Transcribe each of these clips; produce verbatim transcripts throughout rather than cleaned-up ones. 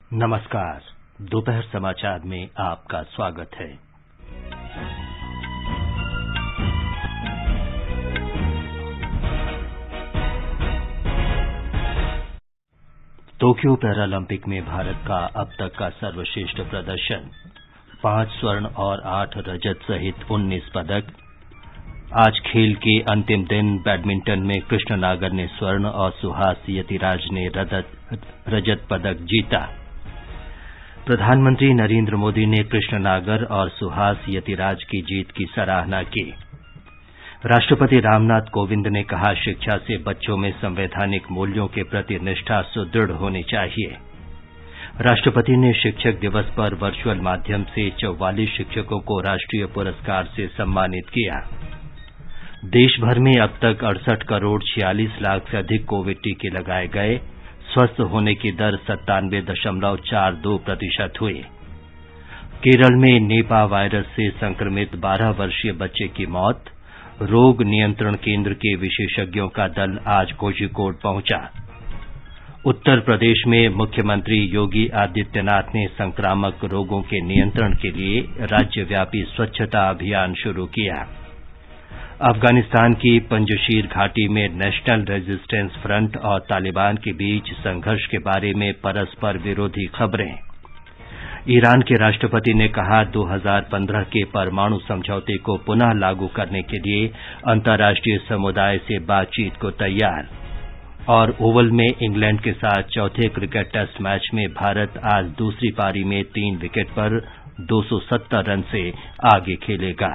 नमस्कार। दोपहर समाचार में आपका स्वागत है। टोक्यो पैरालंपिक में भारत का अब तक का सर्वश्रेष्ठ प्रदर्शन, पांच स्वर्ण और आठ रजत सहित उन्नीस पदक। आज खेल के अंतिम दिन बैडमिंटन में कृष्ण नागर ने स्वर्ण और सुहास यतिराज ने रजत पदक जीता। प्रधानमंत्री नरेंद्र मोदी ने कृष्ण नागर और सुहास यतिराज की जीत की सराहना की। राष्ट्रपति रामनाथ कोविंद ने कहा, शिक्षा से बच्चों में संवैधानिक मूल्यों के प्रति निष्ठा सुदृढ़ होनी चाहिए। राष्ट्रपति ने शिक्षक दिवस पर वर्चुअल माध्यम से चौवालीस शिक्षकों को राष्ट्रीय पुरस्कार से सम्मानित किया। देश भर में अब तक अड़सठ करोड़ छियालीस लाख से अधिक कोविड टीके लगाए गए। स्वस्थ होने की दर सत्तानवे दशमलव चार दो प्रतिशत हुई। केरल में निपा वायरस से संक्रमित बारह वर्षीय बच्चे की मौत। रोग नियंत्रण केंद्र के विशेषज्ञों का दल आज कोझिकोड पहुंचा। उत्तर प्रदेश में मुख्यमंत्री योगी आदित्यनाथ ने संक्रामक रोगों के नियंत्रण के लिए राज्यव्यापी स्वच्छता अभियान शुरू किया। अफगानिस्तान की पंजशीर घाटी में नेशनल रेजिस्टेंस फ्रंट और तालिबान के बीच संघर्ष के बारे में परस्पर विरोधी खबरें। ईरान के राष्ट्रपति ने कहा, दो हज़ार पंद्रह के परमाणु समझौते को पुनः लागू करने के लिए अंतर्राष्ट्रीय समुदाय से बातचीत को तैयार। और ओवल में इंग्लैंड के साथ चौथे क्रिकेट टेस्ट मैच में भारत आज दूसरी पारी में तीन विकेट पर दो सौ सत्तर रन से आगे खेलेगा।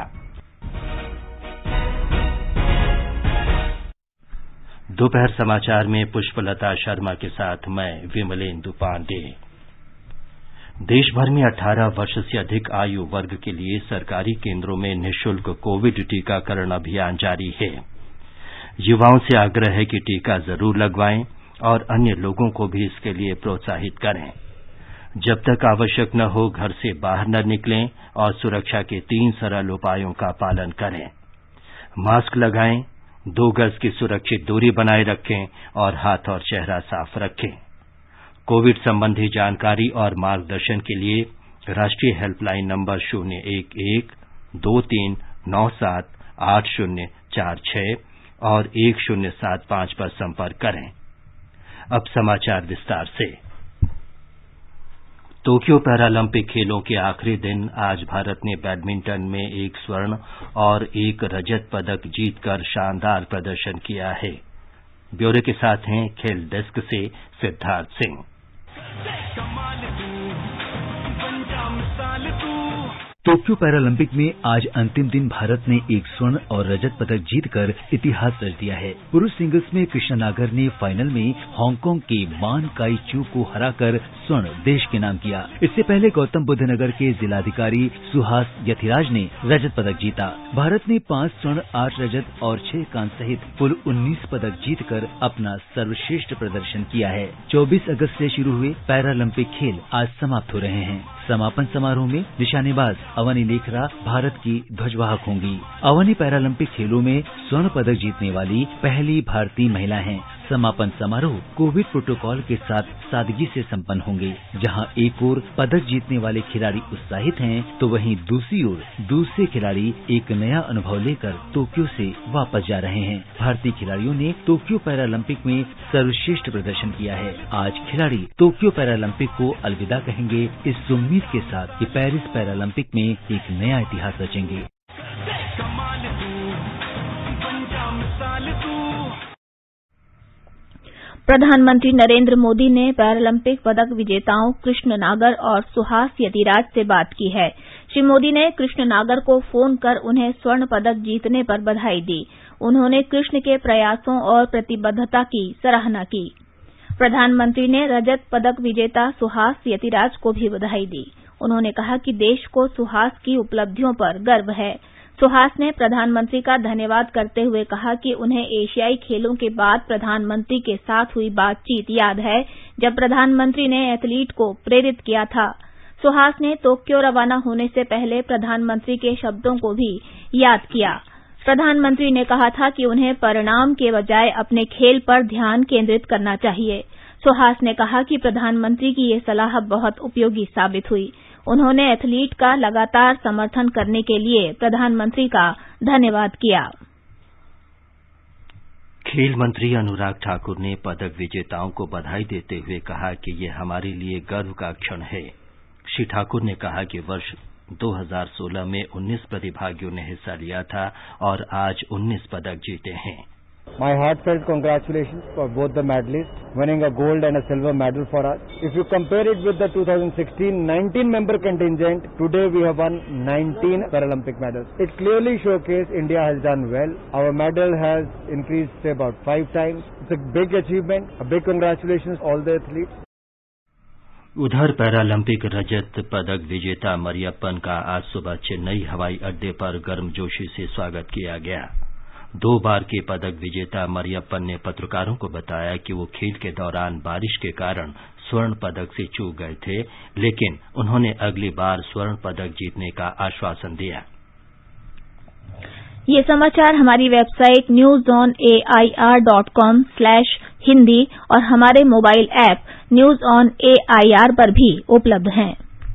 दोपहर समाचार में पुष्पलता शर्मा के साथ मैं विमलेंदु पांडे। देश भर में अठारह वर्ष से अधिक आयु वर्ग के लिए सरकारी केंद्रों में निःशुल्क कोविड टीकाकरण अभियान जारी है। युवाओं से आग्रह है कि टीका जरूर लगवाएं और अन्य लोगों को भी इसके लिए प्रोत्साहित करें। जब तक आवश्यक न हो, घर से बाहर न निकलें और सुरक्षा के तीन सरल उपायों का पालन करें। मास्क लगाएं, दो गज की सुरक्षित दूरी बनाए रखें और हाथ और चेहरा साफ रखें। कोविड संबंधी जानकारी और मार्गदर्शन के लिए राष्ट्रीय हेल्पलाइन नंबर शून्य एक एक दो तीन नौ सात आठ शून्य चार छह और एक शून्य सात पांच पर संपर्क करें। अब समाचार विस्तार से। टोक्यो पैरालंपिक खेलों के आखिरी दिन आज भारत ने बैडमिंटन में एक स्वर्ण और एक रजत पदक जीतकर शानदार प्रदर्शन किया है। ब्यौरे के साथ हैं खेल डेस्क से सिद्धार्थ सिंह। टोक्यो पैरालंपिक में आज अंतिम दिन भारत ने एक स्वर्ण और रजत पदक जीतकर इतिहास रच दिया है। पुरुष सिंगल्स में कृष्ण नागर ने फाइनल में हांगकांग के मान काई चू को हराकर स्वर्ण देश के नाम किया। इससे पहले गौतम बुद्ध नगर के जिलाधिकारी सुहास यतिराज ने रजत पदक जीता। भारत ने पांच स्वर्ण, आठ रजत और छह कांस्य सहित कुल उन्नीस पदक जीतकर अपना सर्वश्रेष्ठ प्रदर्शन किया है। चौबीस अगस्त से शुरू हुए पैरालंपिक खेल आज समाप्त हो रहे हैं। समापन समारोह में निशानेबाज अवनी लेखरा भारत की ध्वजवाहक होंगी। अवनी पैरालंपिक खेलों में स्वर्ण पदक जीतने वाली पहली भारतीय महिला हैं। समापन समारोह कोविड प्रोटोकॉल के साथ सादगी से संपन्न होंगे। जहां एक ओर पदक जीतने वाले खिलाड़ी उत्साहित हैं, तो वहीं दूसरी ओर दूसरे खिलाड़ी एक नया अनुभव लेकर टोक्यो से वापस जा रहे हैं। भारतीय खिलाड़ियों ने टोक्यो पैरालंपिक में सर्वश्रेष्ठ प्रदर्शन किया है। आज खिलाड़ी टोक्यो पैरालंपिक को अलविदा कहेंगे, इस उम्मीद के साथ कि पेरिस पैरालंपिक में एक नया इतिहास रचेंगे। प्रधानमंत्री नरेंद्र मोदी ने पैरालंपिक पदक विजेताओं कृष्ण नागर और सुहास यतिराज से बात की है। श्री मोदी ने कृष्ण नागर को फोन कर उन्हें स्वर्ण पदक जीतने पर बधाई दी। उन्होंने कृष्ण के प्रयासों और प्रतिबद्धता की सराहना की। प्रधानमंत्री ने रजत पदक विजेता सुहास यतिराज को भी बधाई दी। उन्होंने कहा कि देश को सुहास की उपलब्धियों पर गर्व है। सुहास ने प्रधानमंत्री का धन्यवाद करते हुए कहा कि उन्हें एशियाई खेलों के बाद प्रधानमंत्री के साथ हुई बातचीत याद है, जब प्रधानमंत्री ने एथलीट को प्रेरित किया था। सुहास ने टोक्यो रवाना होने से पहले प्रधानमंत्री के शब्दों को भी याद किया। प्रधानमंत्री ने कहा था कि उन्हें परिणाम के बजाय अपने खेल पर ध्यान केंद्रित करना चाहिए। सुहास ने कहा कि प्रधानमंत्री की ये सलाह बहुत उपयोगी साबित हुई। उन्होंने एथलीट का लगातार समर्थन करने के लिए प्रधानमंत्री का धन्यवाद किया। खेल मंत्री अनुराग ठाकुर ने पदक विजेताओं को बधाई देते हुए कहा कि ये हमारे लिए गर्व का क्षण है। श्री ठाकुर ने कहा कि वर्ष दो हज़ार सोलह में उन्नीस प्रतिभागियों ने हिस्सा लिया था और आज उन्नीस पदक जीते हैं। My heartfelt congratulations for both the medalists, winning a gold and a silver medal for us. If you compare it with the two thousand sixteen nineteen member contingent, today we have won nineteen Paralympic medals. It clearly showcases India has done well. Our medal has increased say, about five times. It's a big achievement. A big congratulations all the athletes. उधर Paralympic रजत पदक विजेता मरियप्पन का आज सुबह चेन्नई हवाई अड्डे पर गर्मजोशी से स्वागत किया गया। दो बार के पदक विजेता मरियप्पन ने पत्रकारों को बताया कि वो खेल के दौरान बारिश के कारण स्वर्ण पदक से चूक गए थे, लेकिन उन्होंने अगली बार स्वर्ण पदक जीतने का आश्वासन दिया। ये समाचार हमारी website news on A I R dot com slash Hindi और हमारे mobile app news on A I R पर भी उपलब्ध हैं।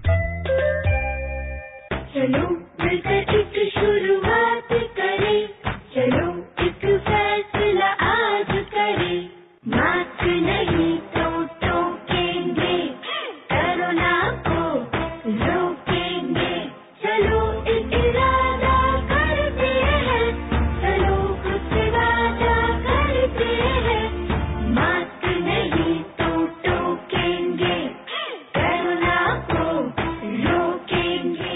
चलो मिलकर एक शुरुआत करें, चलो एक फैसला आज करें, मास्क नहीं तो टोकेंगे, कोरोना को रोकेंगे, चलो एक इरादा करते हैं, चलो कुछ वादा करते हैं, मास्क नहीं तो टोकेंगे, कोरोना को रोकेंगे।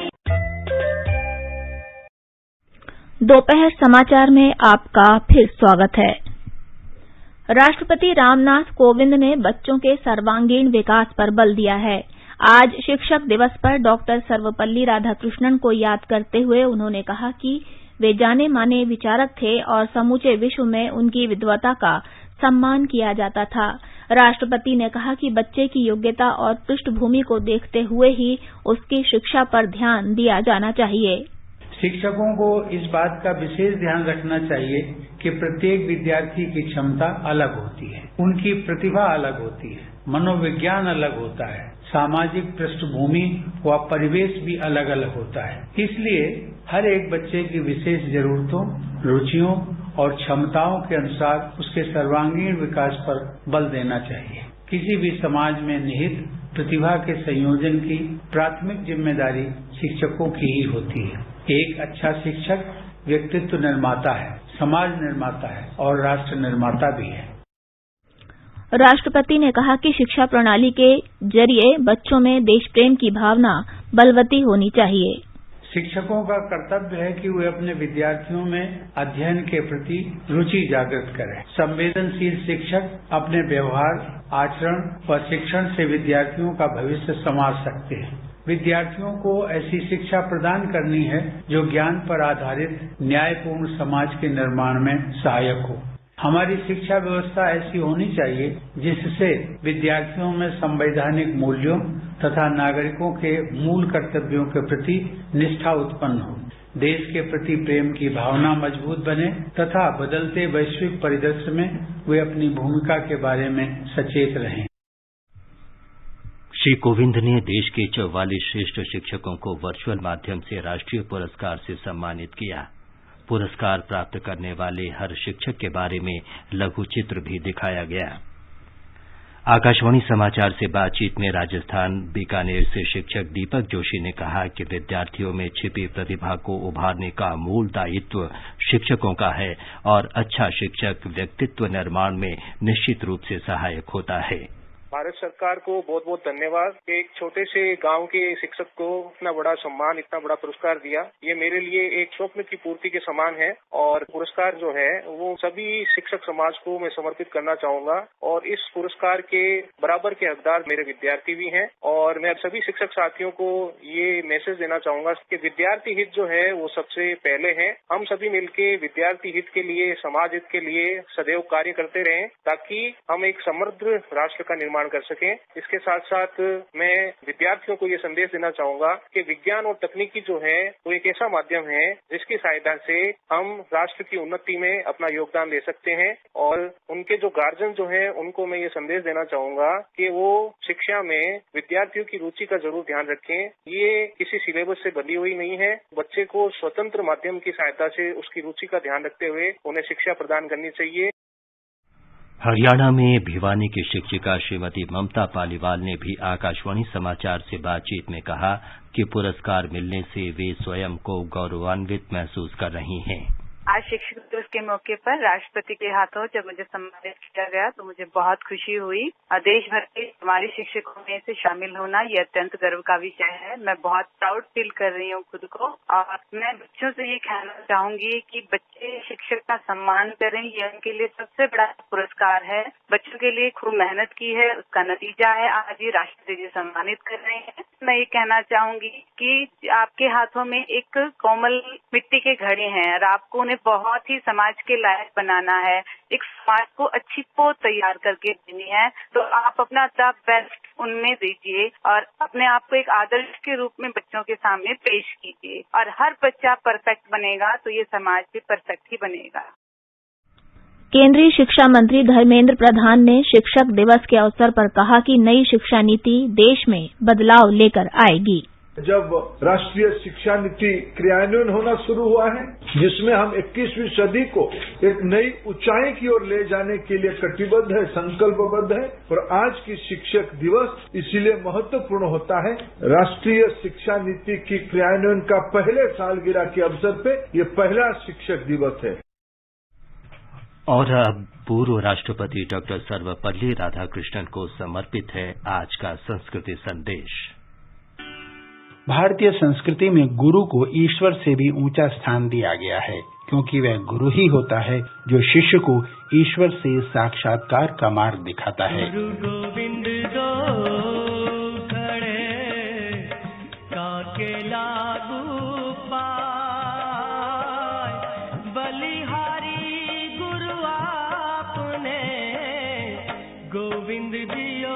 दोपहर समाचार में आपका फिर स्वागत है। राष्ट्रपति रामनाथ कोविंद ने बच्चों के सर्वांगीण विकास पर बल दिया है। आज शिक्षक दिवस पर डॉक्टर सर्वपल्ली राधाकृष्णन को याद करते हुए उन्होंने कहा कि वे जाने माने विचारक थे और समूचे विश्व में उनकी विद्वता का सम्मान किया जाता था। राष्ट्रपति ने कहा कि बच्चे की योग्यता और पृष्ठभूमि को देखते हुए ही उसकी शिक्षा पर ध्यान दिया जाना चाहिए। शिक्षकों को इस बात का विशेष ध्यान रखना चाहिए कि प्रत्येक विद्यार्थी की क्षमता अलग होती है, उनकी प्रतिभा अलग होती है, मनोविज्ञान अलग होता है, सामाजिक पृष्ठभूमि व परिवेश भी अलग अलग होता है। इसलिए हर एक बच्चे की विशेष जरूरतों, रुचियों और क्षमताओं के अनुसार उसके सर्वांगीण विकास पर बल देना चाहिए। किसी भी समाज में निहित प्रतिभा के संयोजन की प्राथमिक जिम्मेदारी शिक्षकों की ही होती है। एक अच्छा शिक्षक व्यक्तित्व निर्माता है, समाज निर्माता है और राष्ट्र निर्माता भी है। राष्ट्रपति ने कहा कि शिक्षा प्रणाली के जरिए बच्चों में देश प्रेम की भावना बलवती होनी चाहिए। शिक्षकों का कर्तव्य है कि वे अपने विद्यार्थियों में अध्ययन के प्रति रुचि जागृत करें। संवेदनशील शिक्षक अपने व्यवहार, आचरण व शिक्षण से विद्यार्थियों का भविष्य संवार सकते हैं। विद्यार्थियों को ऐसी शिक्षा प्रदान करनी है जो ज्ञान पर आधारित न्यायपूर्ण समाज के निर्माण में सहायक हो। हमारी शिक्षा व्यवस्था ऐसी होनी चाहिए जिससे विद्यार्थियों में संवैधानिक मूल्यों तथा नागरिकों के मूल कर्तव्यों के प्रति निष्ठा उत्पन्न हो, देश के प्रति प्रेम की भावना मजबूत बने तथा बदलते वैश्विक परिदृश्य में वे अपनी भूमिका के बारे में सचेत रहें। श्री कोविंद ने देश के चौवालीस श्रेष्ठ शिक्षकों को वर्चुअल माध्यम से राष्ट्रीय पुरस्कार से सम्मानित किया। पुरस्कार प्राप्त करने वाले हर शिक्षक के बारे में लघु चित्र भी दिखाया गया। आकाशवाणी समाचार से बातचीत में राजस्थान बीकानेर से शिक्षक दीपक जोशी ने कहा कि विद्यार्थियों में छिपी प्रतिभा को उभारने का मूल दायित्व शिक्षकों का है और अच्छा शिक्षक व्यक्तित्व निर्माण में निश्चित रूप से सहायक होता है। भारत सरकार को बहुत बहुत धन्यवाद। एक छोटे से गांव के शिक्षक को इतना बड़ा सम्मान, इतना बड़ा पुरस्कार दिया, ये मेरे लिए एक स्वप्न की पूर्ति के समान है। और पुरस्कार जो है वो सभी शिक्षक समाज को मैं समर्पित करना चाहूंगा। और इस पुरस्कार के बराबर के हकदार मेरे विद्यार्थी भी हैं। और मैं सभी शिक्षक साथियों को ये मैसेज देना चाहूंगा कि विद्यार्थी हित जो है वो सबसे पहले है। हम सभी मिलकर विद्यार्थी हित के लिए, समाज हित के लिए सदैव कार्य करते रहें ताकि हम एक समृद्ध राष्ट्र का निर्माण निर्माण कर सकें। इसके साथ साथ मैं विद्यार्थियों को ये संदेश देना चाहूंगा कि विज्ञान और तकनीकी जो है वो एक ऐसा माध्यम है जिसकी सहायता से हम राष्ट्र की उन्नति में अपना योगदान दे सकते हैं। और उनके जो गार्जियन जो है उनको मैं ये संदेश देना चाहूंगा कि वो शिक्षा में विद्यार्थियों की रुचि का जरूर ध्यान रखें। ये किसी सिलेबस से बंधी हुई नहीं है। बच्चे को स्वतंत्र माध्यम की सहायता से उसकी रुचि का ध्यान रखते हुए उन्हें शिक्षा प्रदान करनी चाहिए। हरियाणा में भिवानी की शिक्षिका श्रीमती ममता पालीवाल ने भी आकाशवाणी समाचार से बातचीत में कहा कि पुरस्कार मिलने से वे स्वयं को गौरवान्वित महसूस कर रही हैं। आज शिक्षक दिवस के मौके पर राष्ट्रपति के हाथों जब मुझे सम्मानित किया गया तो मुझे बहुत खुशी हुई और देश भर के हमारे शिक्षकों में से शामिल होना ये अत्यंत गर्व का विषय है। मैं बहुत प्राउड फील कर रही हूँ खुद को और मैं बच्चों से ये कहना चाहूंगी कि बच्चे शिक्षक का सम्मान करें। ये उनके लिए सबसे बड़ा पुरस्कार है। बच्चों के लिए खूब मेहनत की है, उसका नतीजा है आज ये राष्ट्रपति जी सम्मानित कर रहे हैं। मैं ये कहना चाहूंगी कि आपके हाथों में एक कोमल मिट्टी के घड़े हैं और आपको उन्हें बहुत ही समाज के लायक बनाना है, एक समाज को अच्छी पोत तैयार करके देनी है। तो आप अपना द बेस्ट उनमें दीजिए और अपने आप को एक आदर्श के रूप में बच्चों के सामने पेश कीजिए और हर बच्चा परफेक्ट बनेगा तो ये समाज भी परफेक्ट ही बनेगा। केंद्रीय शिक्षा मंत्री धर्मेंद्र प्रधान ने शिक्षक दिवस के अवसर पर कहा कि नई शिक्षा नीति देश में बदलाव लेकर आएगी। जब राष्ट्रीय शिक्षा नीति क्रियान्वयन होना शुरू हुआ है जिसमें हम इक्कीसवीं सदी को एक नई ऊंचाई की ओर ले जाने के लिए कटिबद्ध है, संकल्पबद्ध है और आज की शिक्षक दिवस इसीलिए महत्वपूर्ण होता है। राष्ट्रीय शिक्षा नीति की क्रियान्वयन का पहले सालगिरह के अवसर पे ये पहला शिक्षक दिवस है। और अब पूर्व राष्ट्रपति डॉक्टर सर्वपल्ली राधाकृष्णन को समर्पित है आज का संस्कृति संदेश। भारतीय संस्कृति में गुरु को ईश्वर से भी ऊंचा स्थान दिया गया है क्योंकि वह गुरु ही होता है जो शिष्य को ईश्वर से साक्षात्कार का मार्ग दिखाता है। गुरु गोविंद दो खड़े काके लागू पाए बलिहारी गुरु आपने गोविंद दियो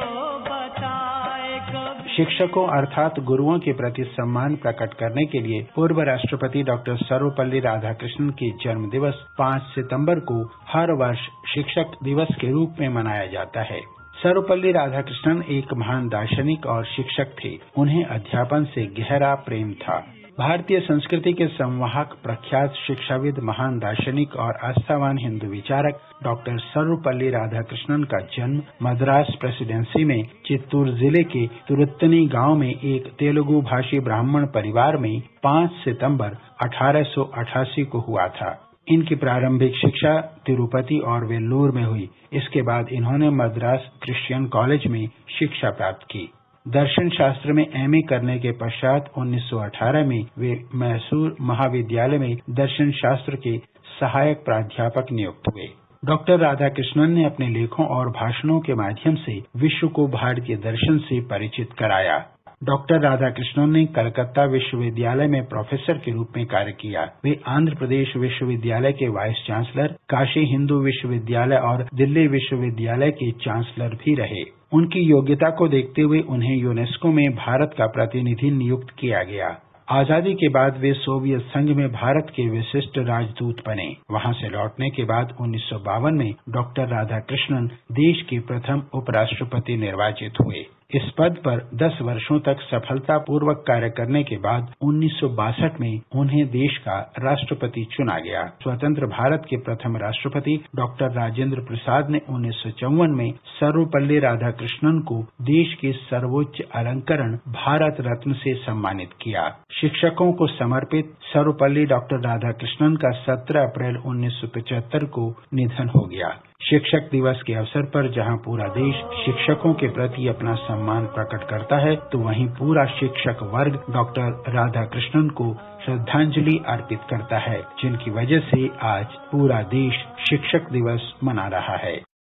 शिक्षकों अर्थात गुरुओं के प्रति सम्मान प्रकट करने के लिए पूर्व राष्ट्रपति डॉक्टर सर्वपल्ली राधाकृष्णन के जन्म दिवस पाँच सितंबर को हर वर्ष शिक्षक दिवस के रूप में मनाया जाता है। सर्वपल्ली राधाकृष्णन एक महान दार्शनिक और शिक्षक थे। उन्हें अध्यापन से गहरा प्रेम था। भारतीय संस्कृति के संवाहक, प्रख्यात शिक्षाविद, महान दार्शनिक और आस्थावान हिंदू विचारक डॉक्टर सर्वपल्ली राधाकृष्णन का जन्म मद्रास प्रेसिडेंसी में चित्तूर जिले के तुरुत्तनी गांव में एक तेलुगु भाषी ब्राह्मण परिवार में पाँच सितंबर अठारह सौ अठासी को हुआ था। इनकी प्रारंभिक शिक्षा तिरुपति और वेल्लूर में हुई। इसके बाद इन्होंने मद्रास क्रिश्चियन कॉलेज में शिक्षा प्राप्त की। दर्शन शास्त्र में एमए करने के पश्चात उन्नीस सौ अठारह में वे मैसूर महाविद्यालय में दर्शन शास्त्र के सहायक प्राध्यापक नियुक्त हुए। डॉक्टर राधाकृष्णन ने अपने लेखों और भाषणों के माध्यम से विश्व को भारतीय दर्शन से परिचित कराया। डॉक्टर राधाकृष्णन ने कलकत्ता विश्वविद्यालय में प्रोफेसर के रूप में कार्य किया। वे आंध्र प्रदेश विश्वविद्यालय के वाइस चांसलर, काशी हिंदू विश्वविद्यालय और दिल्ली विश्वविद्यालय के चांसलर भी रहे। उनकी योग्यता को देखते हुए उन्हें यूनेस्को में भारत का प्रतिनिधि नियुक्त किया गया। आजादी के बाद वे सोवियत संघ में भारत के विशिष्ट राजदूत बने। वहां से लौटने के बाद उन्नीस सौ बावन में डॉक्टर राधाकृष्णन देश के प्रथम उपराष्ट्रपति निर्वाचित हुए। इस पद पर दस वर्षों तक सफलतापूर्वक कार्य करने के बाद उन्नीस सौ बासठ में उन्हें देश का राष्ट्रपति चुना गया। स्वतंत्र भारत के प्रथम राष्ट्रपति डॉक्टर राजेंद्र प्रसाद ने उन्नीस सौ चौवन में सर्वपल्ली राधाकृष्णन को देश के सर्वोच्च अलंकरण भारत रत्न से सम्मानित किया। शिक्षकों को समर्पित सर्वपल्ली डॉक्टर राधाकृष्णन का सत्रह अप्रैल उन्नीस सौ पचहत्तर को निधन हो गया। शिक्षक दिवस के अवसर पर जहां पूरा देश शिक्षकों के प्रति अपना सम्मान प्रकट करता है, तो वहीं पूरा शिक्षक वर्ग डॉक्टर राधाकृष्णन को श्रद्धांजलि अर्पित करता है, जिनकी वजह से आज पूरा देश शिक्षक दिवस मना रहा है।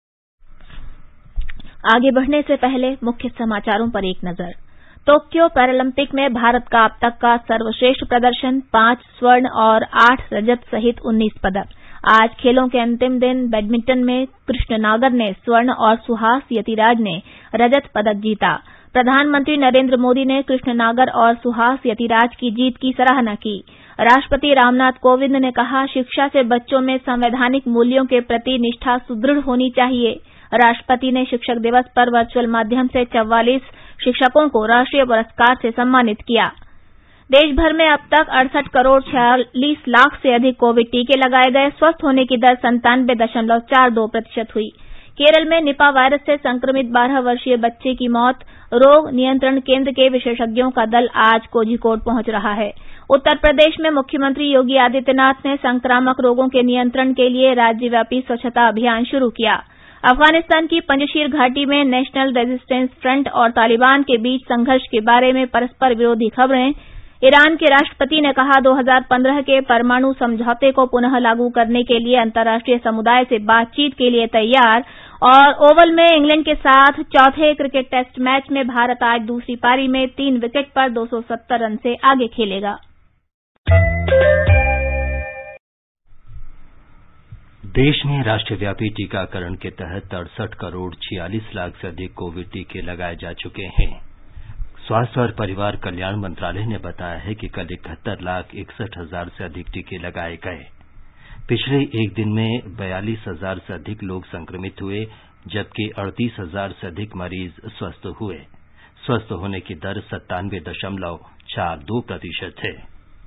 आगे बढ़ने से पहले मुख्य समाचारों पर एक नजर। टोक्यो पैरालंपिक में भारत का अब तक का सर्वश्रेष्ठ प्रदर्शन, पांच स्वर्ण और आठ रजत सहित उन्नीस पदक। आज खेलों के अंतिम दिन बैडमिंटन में कृष्ण नागर ने स्वर्ण और सुहास यतिराज ने रजत पदक जीता। प्रधानमंत्री नरेंद्र मोदी ने कृष्ण नागर और सुहास यतिराज की जीत की सराहना की। राष्ट्रपति रामनाथ कोविंद ने कहा, शिक्षा से बच्चों में संवैधानिक मूल्यों के प्रति निष्ठा सुदृढ़ होनी चाहिए। राष्ट्रपति ने शिक्षक दिवस पर वर्चुअल माध्यम से चौवालीस शिक्षकों को राष्ट्रीय पुरस्कार से सम्मानित किया। देश भर में अब तक अड़सठ करोड़ छियालीस लाख से अधिक कोविड टीके लगाए गए। स्वस्थ होने की दर संतानवे दशमलव चार दो प्रतिशत हुई। केरल में निपा वायरस से संक्रमित बारह वर्षीय बच्चे की मौत। रोग नियंत्रण केंद्र के विशेषज्ञों का दल आज कोझिकोड पहुंच रहा है। उत्तर प्रदेश में मुख्यमंत्री योगी आदित्यनाथ ने संक्रामक रोगों के नियंत्रण के लिए राज्यव्यापी स्वच्छता अभियान शुरू किया। अफगानिस्तान की पंजशीर घाटी में नेशनल रेजिस्टेंस फ्रंट और तालिबान के बीच संघर्ष के बारे में परस्पर विरोधी खबरें। ईरान के राष्ट्रपति ने कहा, दो हज़ार पंद्रह के परमाणु समझौते को पुनः लागू करने के लिए अंतर्राष्ट्रीय समुदाय से बातचीत के लिए तैयार। और ओवल में इंग्लैंड के साथ चौथे क्रिकेट टेस्ट मैच में भारत आज दूसरी पारी में तीन विकेट पर दो सौ सत्तर रन से आगे खेलेगा। देश में राष्ट्रव्यापी टीकाकरण के तहत अड़सठ करोड़ छियालीस लाख से अधिक कोविड टीके लगाए जा चुके हैं। स्वास्थ्य और परिवार कल्याण मंत्रालय ने बताया है कि कल इकहत्तर लाख इकसठ हजार से अधिक टीके लगाए गए। पिछले एक दिन में बयालीस हजार से अधिक लोग संक्रमित हुए, जबकि अड़तीस हजार से अधिक मरीज स्वस्थ हुए। स्वस्थ होने की दर सत्तानवे दशमलव चार दो प्रतिशत है।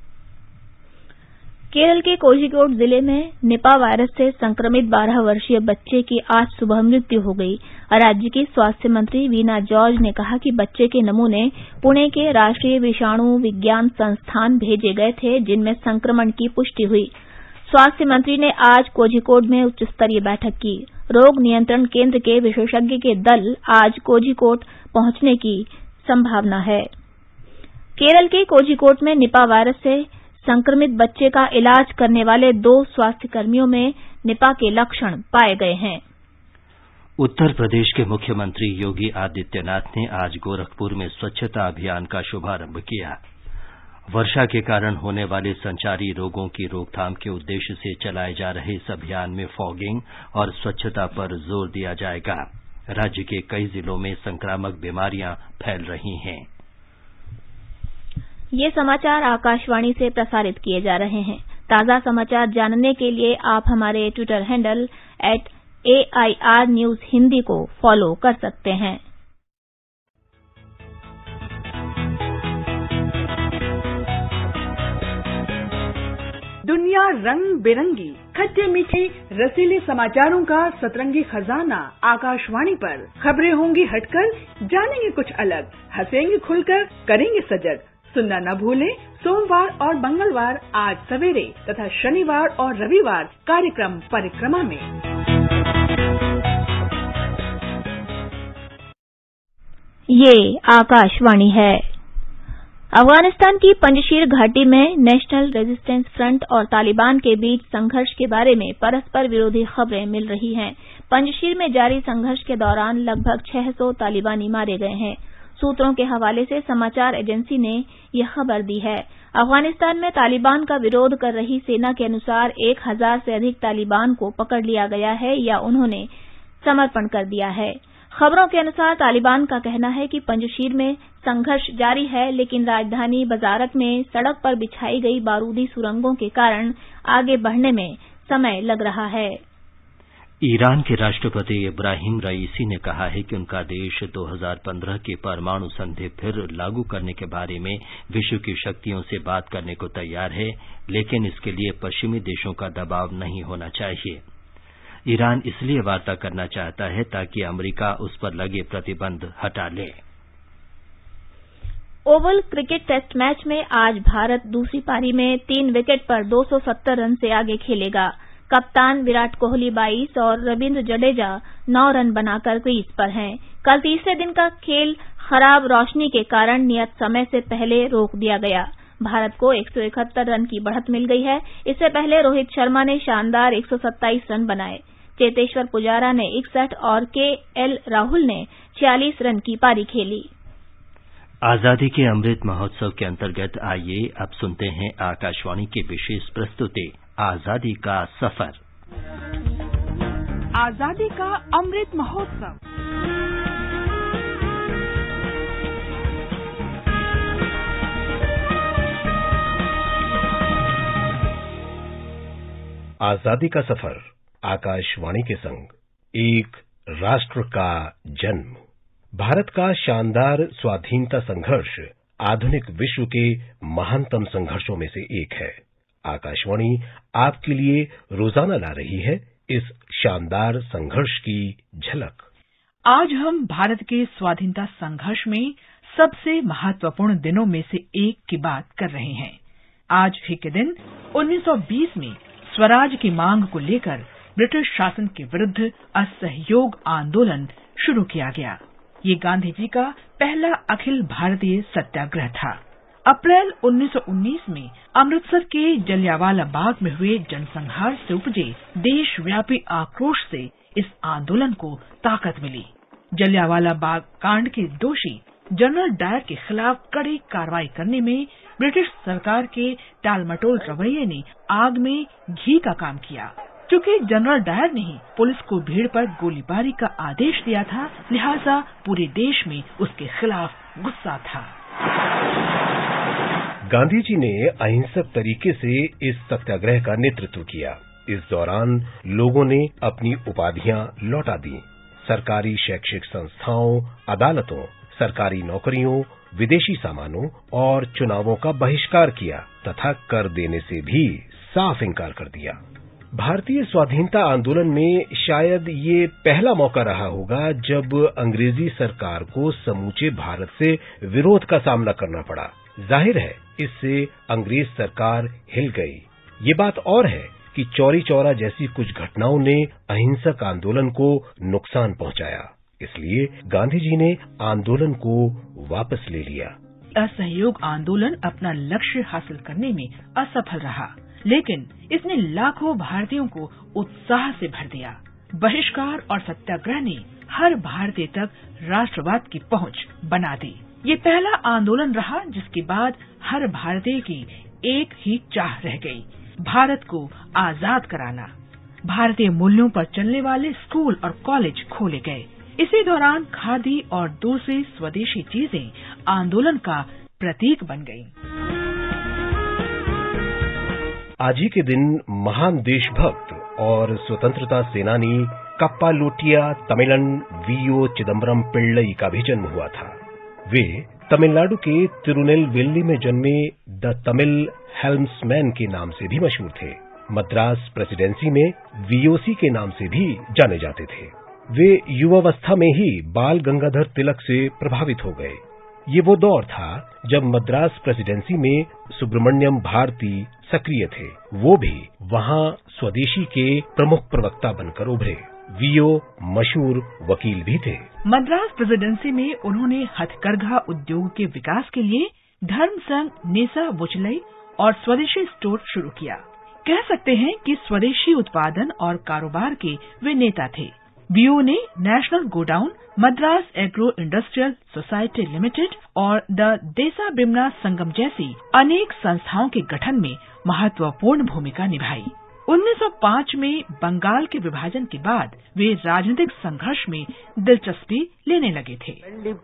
केरल के कोझिकोड जिले में निपा वायरस से संक्रमित बारह वर्षीय बच्चे की आज सुबह मृत्यु हो गई। राज्य की स्वास्थ्य मंत्री वीना जॉर्ज ने कहा कि बच्चे के नमूने पुणे के राष्ट्रीय विषाणु विज्ञान संस्थान भेजे गए थे, जिनमें संक्रमण की पुष्टि हुई। स्वास्थ्य मंत्री ने आज कोझिकोड में उच्च स्तरीय बैठक की। रोग नियंत्रण केंद्र के विशेषज्ञ के दल आज कोझिकोड पहुंचने की संभावना है। केरल के कोझिकोड में निपा वायरस से संक्रमित बच्चे का इलाज करने वाले दो स्वास्थ्यकर्मियों में निपा के लक्षण पाए गए हैं। उत्तर प्रदेश के मुख्यमंत्री योगी आदित्यनाथ ने आज गोरखपुर में स्वच्छता अभियान का शुभारंभ किया। वर्षा के कारण होने वाले संचारी रोगों की रोकथाम के उद्देश्य से चलाए जा रहे इस अभियान में फॉगिंग और स्वच्छता पर जोर दिया जाएगा। राज्य के कई जिलों में संक्रामक बीमारियां फैल रही हैं। ये समाचार आकाशवाणी से प्रसारित किए जा रहे हैं। ताजा समाचार जानने के लिए आप हमारे Twitter handle at AIR news Hindi को फॉलो कर सकते हैं। दुनिया रंग बिरंगी, खट्टे मीठे रसीले समाचारों का सतरंगी खजाना आकाशवाणी पर। खबरें होंगी हटकर, जानेंगे कुछ अलग, हंसेंगे खुलकर, करेंगे सजग। सुनना न भूलें सोमवार और मंगलवार आज सवेरे तथा शनिवार और रविवार कार्यक्रम परिक्रमा में। ये आकाशवाणी है। अफगानिस्तान की पंजशीर घाटी में नेशनल रेजिस्टेंस फ्रंट और तालिबान के बीच संघर्ष के बारे में परस्पर विरोधी खबरें मिल रही हैं। पंजशीर में जारी संघर्ष के दौरान लगभग छह सौ तालिबानी मारे गए हैं। सूत्रों के हवाले से समाचार एजेंसी ने यह खबर दी है। अफगानिस्तान में तालिबान का विरोध कर रही सेना के अनुसार एक हजार से अधिक तालिबान को पकड़ लिया गया है या उन्होंने समर्पण कर दिया है। खबरों के अनुसार तालिबान का कहना है कि पंजशीर में संघर्ष जारी है, लेकिन राजधानी बजारत में सड़क पर बिछाई गई बारूदी सुरंगों के कारण आगे बढ़ने में समय लग रहा है। ईरान के राष्ट्रपति इब्राहिम रईसी ने कहा है कि उनका देश दो हज़ार पंद्रह की परमाणु संधि फिर लागू करने के बारे में विश्व की शक्तियों से बात करने को तैयार है, लेकिन इसके लिए पश्चिमी देशों का दबाव नहीं होना चाहिए। ईरान इसलिए वार्ता करना चाहता है ताकि अमेरिका उस पर लगे प्रतिबंध हटा ले। ओवल क्रिकेट टेस्ट मैच में आज भारत दूसरी पारी में तीन विकेट पर दो सौ सत्तर रन से आगे खेलेगा। कप्तान विराट कोहली बाईस और रविंद्र जडेजा नौ रन बनाकर क्रीज पर हैं। कल तीसरे दिन का खेल खराब रोशनी के कारण नियत समय से पहले रोक दिया गया। भारत को एक सौ इकहत्तर रन की बढ़त मिल गई है। इससे पहले रोहित शर्मा ने शानदार एक सौ सत्ताईस रन बनाए। चेतेश्वर पुजारा ने इकसठ और के एल राहुल ने छियालीस रन की पारी खेली। आजादी के अमृत महोत्सव के अंतर्गत आइए अब सुनते हैं आकाशवाणी की विशेष प्रस्तुति आजादी का सफर। आजादी का अमृत महोत्सव। आजादी का सफर आकाशवाणी के संग एक राष्ट्र का जन्म। भारत का शानदार स्वाधीनता संघर्ष आधुनिक विश्व के महानतम संघर्षों में से एक है। आकाशवाणी आपके लिए रोजाना ला रही है इस शानदार संघर्ष की झलक। आज हम भारत के स्वाधीनता संघर्ष में सबसे महत्वपूर्ण दिनों में से एक की बात कर रहे हैं। आज ही के दिन उन्नीस सौ बीस में स्वराज की मांग को लेकर ब्रिटिश शासन के विरुद्ध असहयोग आंदोलन शुरू किया गया। ये गांधी जी का पहला अखिल भारतीय सत्याग्रह था। अप्रैल उन्नीस सौ उन्नीस में अमृतसर के जलियांवाला बाग में हुए जनसंहार से उपजे देशव्यापी आक्रोश से इस आंदोलन को ताकत मिली। जलियांवाला बाग कांड के दोषी जनरल डायर के खिलाफ कड़ी कार्रवाई करने में ब्रिटिश सरकार के टालमटोल रवैये ने आग में घी का काम किया। क्योंकि जनरल डायर ने ही पुलिस को भीड़ पर गोलीबारी का आदेश दिया था, लिहाजा पूरे देश में उसके खिलाफ गुस्सा था। गांधी जी ने अहिंसक तरीके से इस सत्याग्रह का नेतृत्व किया। इस दौरान लोगों ने अपनी उपाधियां लौटा दी। सरकारी शैक्षिक संस्थाओं, अदालतों, सरकारी नौकरियों, विदेशी सामानों और चुनावों का बहिष्कार किया तथा कर देने से भी साफ इंकार कर दिया। भारतीय स्वाधीनता आंदोलन में शायद ये पहला मौका रहा होगा जब अंग्रेजी सरकार को समूचे भारत से विरोध का सामना करना पड़ा। जाहिर है इससे अंग्रेज सरकार हिल गई। ये बात और है कि चौरी चौरा जैसी कुछ घटनाओं ने अहिंसक आंदोलन को नुकसान पहुंचाया। इसलिए गांधी जी ने आंदोलन को वापस ले लिया। असहयोग आंदोलन अपना लक्ष्य हासिल करने में असफल रहा, लेकिन इसने लाखों भारतीयों को उत्साह से भर दिया। बहिष्कार और सत्याग्रह ने हर भारतीय तक राष्ट्रवाद की पहुंच बना दी। ये पहला आंदोलन रहा जिसके बाद हर भारतीय की एक ही चाह रह गई, भारत को आजाद कराना। भारतीय मूल्यों पर चलने वाले स्कूल और कॉलेज खोले गए। इसी दौरान खादी और दूसरी स्वदेशी चीजें आंदोलन का प्रतीक बन गईं। आज ही के दिन महान देशभक्त और स्वतंत्रता सेनानी कप्पालोटिया तमिलन वीओ चिदम्बरम पिल्लई का भी जन्म हुआ था। वे तमिलनाडु के तिरुनेलवेली में जन्मे द तमिल हेल्म्समैन के नाम से भी मशहूर थे। मद्रास प्रेसिडेंसी में वीओसी के नाम से भी जाने जाते थे। वे युवावस्था में ही बाल गंगाधर तिलक से प्रभावित हो गए। ये वो दौर था जब मद्रास प्रेसिडेंसी में सुब्रमण्यम भारती सक्रिय थे। वो भी वहां स्वदेशी के प्रमुख प्रवक्ता बनकर उभरे। वीओ मशहूर वकील भी थे। मद्रास प्रेसिडेंसी में उन्होंने हथकरघा उद्योग के विकास के लिए धर्म संघ नेसा वुचलई और स्वदेशी स्टोर शुरू किया। कह सकते हैं कि स्वदेशी उत्पादन और कारोबार के वे नेता थे। वीओ ने national godown, Madras agro industrial society limited और द देसा बिमना संगम जैसी अनेक संस्थाओं के गठन में महत्वपूर्ण भूमिका निभाई। उन्नीस सौ पाँच में बंगाल के विभाजन के बाद वे राजनीतिक संघर्ष में दिलचस्पी लेने लगे थे।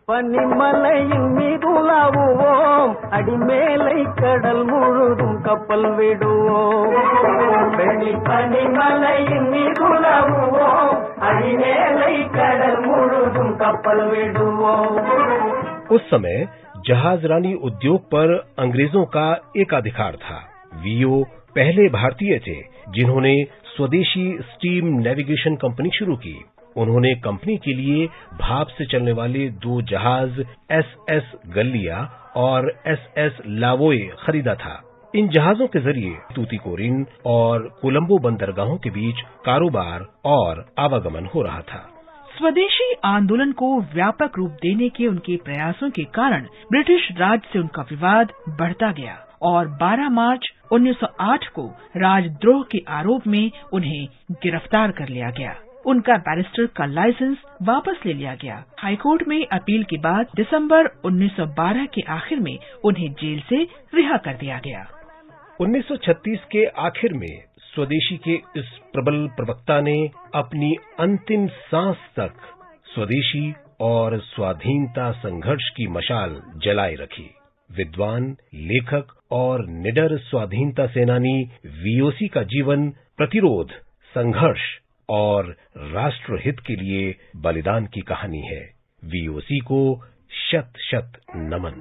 उस समय जहाजरानी उद्योग पर अंग्रेजों का एकाधिकार था। वीओ पहले भारतीय थे जिन्होंने स्वदेशी स्टीम नेविगेशन कंपनी शुरू की। उन्होंने कंपनी के लिए भाप से चलने वाले दो जहाज एस एस गल्लिया और एस एस लावोए खरीदा था। इन जहाजों के जरिए तूतीकोरिन और कोलंबो बंदरगाहों के बीच कारोबार और आवागमन हो रहा था। स्वदेशी आंदोलन को व्यापक रूप देने के उनके प्रयासों के कारण ब्रिटिश राज से उनका विवाद बढ़ता गया और बारह मार्च उन्नीस सौ आठ को राजद्रोह के आरोप में उन्हें गिरफ्तार कर लिया गया। उनका बैरिस्टर का लाइसेंस वापस ले लिया गया। हाईकोर्ट में अपील के बाद दिसंबर उन्नीस सौ बारह के आखिर में उन्हें जेल से रिहा कर दिया गया। उन्नीस सौ छत्तीस के आखिर में स्वदेशी के इस प्रबल प्रवक्ता ने अपनी अंतिम सांस तक स्वदेशी और स्वाधीनता संघर्ष की मशाल जलाए रखी। विद्वान, लेखक और निडर स्वाधीनता सेनानी वीओसी का जीवन प्रतिरोध, संघर्ष और राष्ट्रहित के लिए बलिदान की कहानी है। वीओसी को शत शत नमन।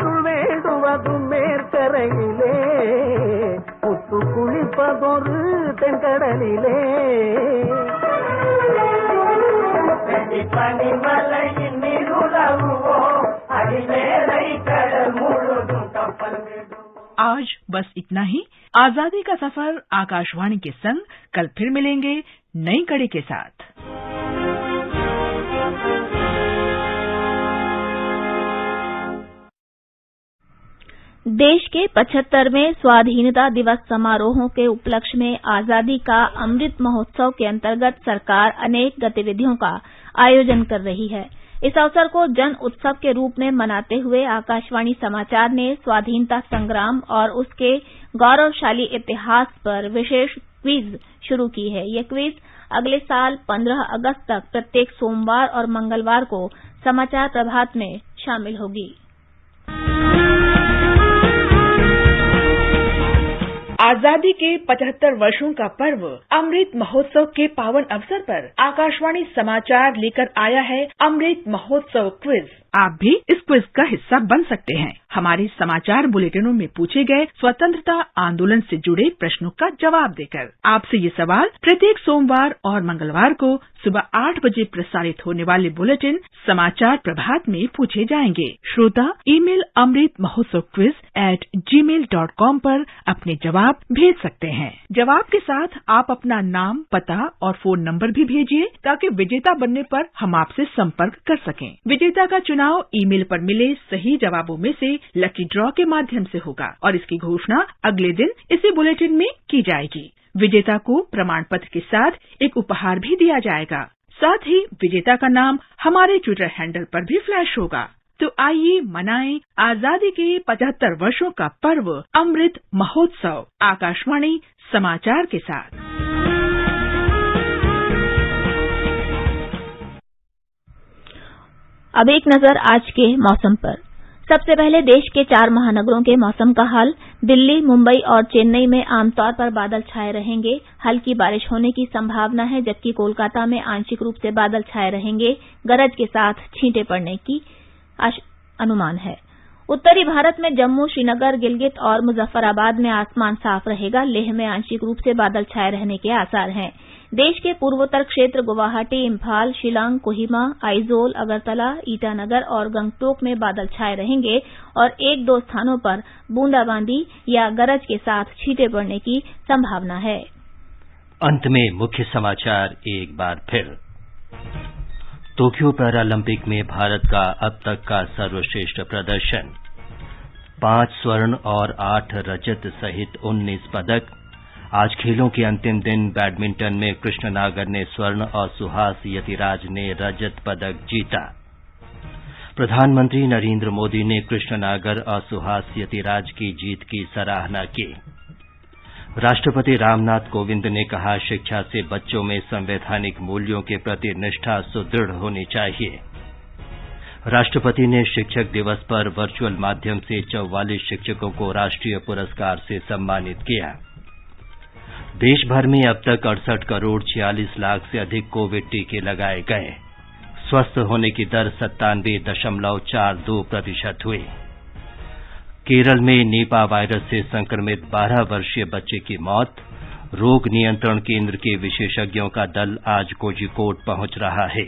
आज बस इतना ही। आजादी का सफर आकाशवाणी के संग कल फिर मिलेंगे नई कड़ी के साथ। देश के पचहत्तरवें स्वाधीनता दिवस समारोहों के उपलक्ष्य में आजादी का अमृत महोत्सव के अंतर्गत सरकार अनेक गतिविधियों का आयोजन कर रही है। इस अवसर को जन उत्सव के रूप में मनाते हुए आकाशवाणी समाचार ने स्वाधीनता संग्राम और उसके गौरवशाली इतिहास पर विशेष क्विज शुरू की है। ये क्विज अगले साल पंद्रह अगस्त तक प्रत्येक सोमवार और मंगलवार को समाचार प्रभात में शामिल होगी। आजादी के पचहत्तर वर्षों का पर्व अमृत महोत्सव के पावन अवसर पर आकाशवाणी समाचार लेकर आया है अमृत महोत्सव क्विज। आप भी इस क्विज का हिस्सा बन सकते हैं। हमारे समाचार बुलेटिनों में पूछे गए स्वतंत्रता आंदोलन से जुड़े प्रश्नों का जवाब देकर आपसे ये सवाल प्रत्येक सोमवार और मंगलवार को सुबह आठ बजे प्रसारित होने वाले बुलेटिन समाचार प्रभात में पूछे जाएंगे। श्रोता email Amrit Mahotsav quiz at G mail dot com पर अपने जवाब भेज सकते हैं। जवाब के साथ आप अपना नाम, पता और फोन नंबर भी भेजिए ताकि विजेता बनने पर हम आपसे संपर्क कर सकें। विजेता का चुनाव ईमेल पर मिले सही जवाबों में से लकी ड्रॉ के माध्यम से होगा और इसकी घोषणा अगले दिन इसी बुलेटिन में की जाएगी। विजेता को प्रमाण पत्र के साथ एक उपहार भी दिया जाएगा। साथ ही विजेता का नाम हमारे ट्विटर हैंडल पर भी फ्लैश होगा। तो आइए मनाएं आजादी के पचहत्तर वर्षों का पर्व अमृत महोत्सव आकाशवाणी समाचार के साथ। अब एक नजर आज के मौसम पर। सबसे पहले देश के चार महानगरों के मौसम का हाल। दिल्ली, मुंबई और चेन्नई में आमतौर पर बादल छाए रहेंगे, हल्की बारिश होने की संभावना है, जबकि कोलकाता में आंशिक रूप से बादल छाए रहेंगे, गरज के साथ छींटे पड़ने की अनुमान है। उत्तरी भारत में जम्मू, श्रीनगर, गिलगित और मुजफ्फराबाद में आसमान साफ रहेगा। लेह में आंशिक रूप से बादल छाए रहने के आसार हैं। देश के पूर्वोत्तर क्षेत्र गुवाहाटी, इम्फाल, शिलांग, कोहिमा, आइजोल, अगरतला, ईटानगर और गंगटोक में बादल छाए रहेंगे और एक दो स्थानों पर बूंदाबांदी या गरज के साथ छींटे पड़ने की संभावना है। अंत में मुख्य समाचार एक बार फिर। टोक्यो पैरालंपिक में भारत का अब तक का सर्वश्रेष्ठ प्रदर्शन, पांच स्वर्ण और आठ रजत सहित उन्नीस पदक। आज खेलों के अंतिम दिन बैडमिंटन में कृष्ण नागर ने स्वर्ण और सुहास यतिराज ने रजत पदक जीता। प्रधानमंत्री नरेंद्र मोदी ने कृष्ण नागर और सुहास यतिराज की जीत की सराहना की। राष्ट्रपति रामनाथ कोविंद ने कहा, शिक्षा से बच्चों में संवैधानिक मूल्यों के प्रति निष्ठा सुदृढ़ होनी चाहिए। राष्ट्रपति ने शिक्षक दिवस पर वर्चुअल माध्यम से चौवालीस शिक्षकों को राष्ट्रीय पुरस्कार से सम्मानित किया। देश भर में अब तक अड़सठ करोड़ छियालीस लाख से अधिक कोविड टीके लगाए गए। स्वस्थ होने की दर सत्तानवे दशमलव चार दो प्रतिशत हुई। केरल में नीपा वायरस से संक्रमित बारह वर्षीय बच्चे की मौत। रोग नियंत्रण केंद्र के विशेषज्ञों का दल आज कोझिकोड पहुंच रहा है।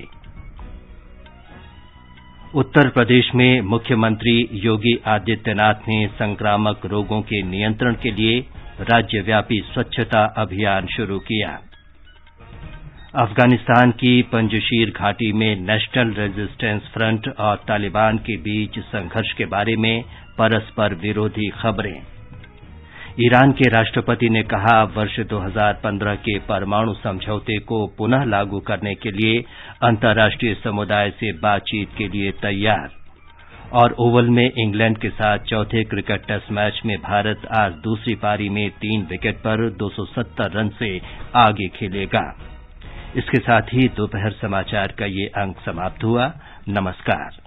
उत्तर प्रदेश में मुख्यमंत्री योगी आदित्यनाथ ने संक्रामक रोगों के नियंत्रण के लिए राज्यव्यापी स्वच्छता अभियान शुरू किया। अफगानिस्तान की पंजशीर घाटी में नेशनल रेजिस्टेंस फ्रंट और तालिबान के बीच संघर्ष के बारे में परस्पर विरोधी खबरें। ईरान के राष्ट्रपति ने कहा, वर्ष दो हज़ार पंद्रह के परमाणु समझौते को पुनः लागू करने के लिए अंतर्राष्ट्रीय समुदाय से बातचीत के लिए तैयार। और ओवल में इंग्लैंड के साथ चौथे क्रिकेट टेस्ट मैच में भारत आज दूसरी पारी में तीन विकेट पर दो सौ सत्तर रन से आगे खेलेगा। इसके साथ ही दोपहर समाचार का ये अंक समाप्त हुआ। नमस्कार।